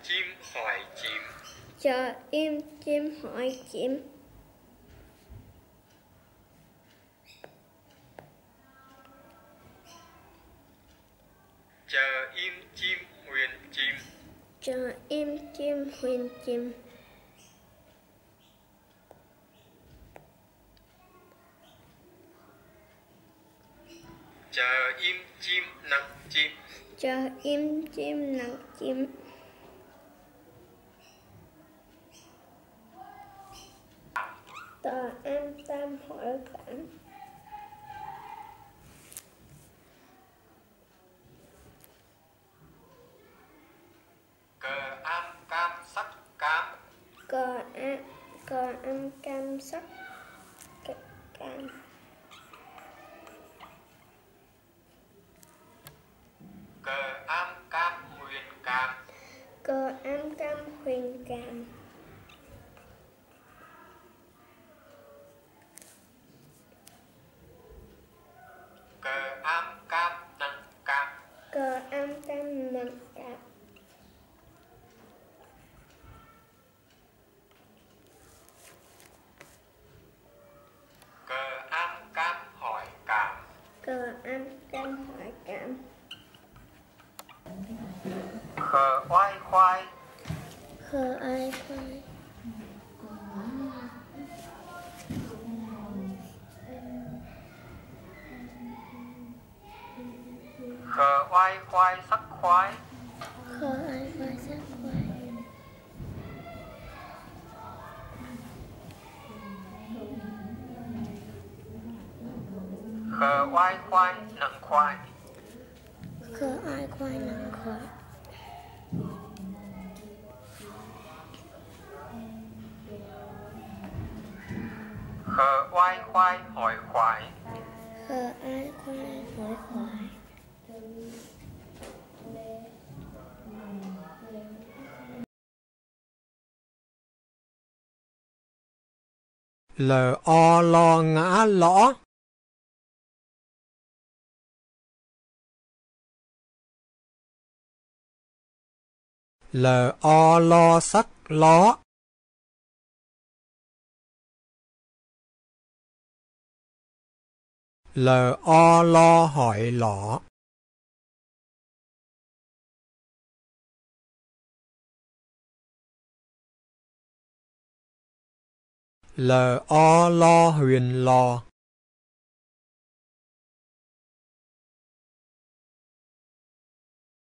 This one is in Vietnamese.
chim hỏi chim. Chờ im chim hỏi chim. Chờ im chim huyền chim. Chờ im chim huyền chim. Chờ im chim nặng chim. Chờ im chim nặng chim. Tờ am tam hỏi cảm. Cờ am cam sắc cam. Cờ am cam sắc cam. Cờ am cam huyền cam. Cờ am cam huyền cam. Cờ am cam nặng cam. Cờ am cam nặng cam. Cờ am cam hỏi cảm. Cờ am cam hỏi cảm. Khờ oai khoai. Khờ ai khoai. Khờ oai khoai sắc khoái. Khờ ai khoai sắc khoai. Khờ oai khoai nặng khoai. Khờ ai khoai nặng khoai. Khờ oai khoai hỏi khoái. Khờ ai khoai hỏi khoái. L-o lo ngã lõ. L-o lo sắc ló. L-o lo hỏi lõ. L-o lo huyền lò.